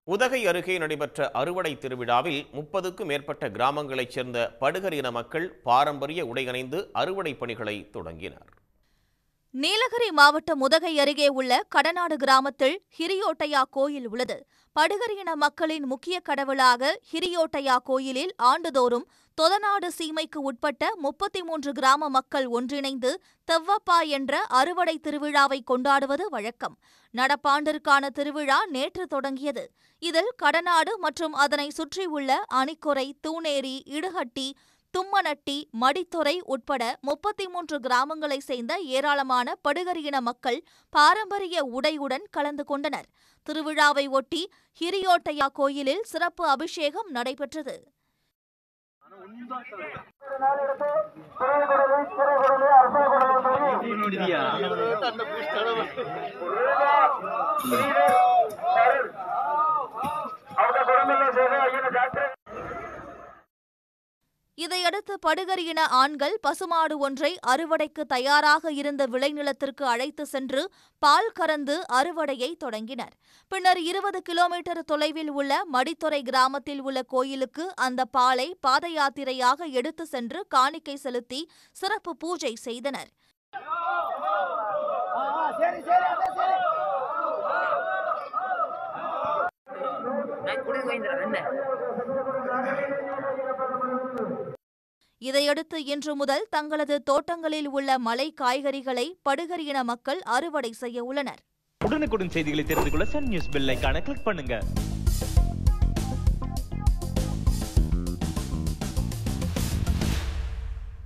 உதகை அருகே நடைபெற்ற அறுவடை திருவிழாவில் 30க்கும் மேற்பட்ட கிராமங்களைச் சேர்ந்த படுகர் இன மக்கள் பாரம்பரிய உடை அணிந்து அறுவடை பணிகளை தொடங்கினர். நீலகிரி மாவட்டம் உதகை அருகே உள்ள கடநாடு கிராமத்தில் ஹிரியோட்டையா கோயில் உள்ளது. படுகர் இன மக்களின் முக்கிய கடவுளாக ஹிரியோட்டையா கோயிலில் ஆண்டுதோறும் தொதநாடு சீமைக்கு உட்பட்ட 33 கிராம மக்கள் ஒன்றிணைந்து தெவ்வப்பா என்ற அறுவடை திருவிழாவை கொண்டாடுவது வழக்கம். நடப்பாண்டிற்கான திருவிழா நேற்று தொடங்கியது. இதில் கடநாடு மற்றும் அதனை சுற்றியுள்ள அணிக்கொரை, தூணேரி, இடுஹட்டி, தும்மநட்டி, மடித்துறை உட்பட 33 கிராமங்களைச் சேர்ந்த ஏராளமான படுகர் இன மக்கள் பாரம்பரிய உடையுடன் கலந்து கொண்டனர். திருவிழாவை ஒட்டி ஹிரியோட்டையா கோயிலில் சிறப்பு அபிஷேகம் நடைபெற்றது. இதையடுத்து படுகர் இன ஆண்கள் பசுமாடு ஒன்றை அறுவடைக்கு தயாராக இருந்த விளைநிலத்திற்கு அழைத்து சென்று பால் கறந்து அறுவடையை தொடங்கினர். பின்னர் 20 கிலோமீட்டர் தொலைவில் உள்ள மடித்துறை கிராமத்தில் உள்ள கோயிலுக்கு அந்த பாலை பாத யாத்திரையாக எடுத்து சென்று காணிக்கை செலுத்தி சிறப்பு பூஜை செய்தனர். இதையடுத்து இன்று முதல் தங்களது தோட்டங்களில் உள்ள மலை காய்கறிகளை படுகர் இன மக்கள் அறுவடை செய்ய உள்ளனர். உடனுக்குடன் செய்திகளை தெரிந்து கொள்ள சன் நியூஸ் பெல் ஐகானை கிளிக் பண்ணுங்க.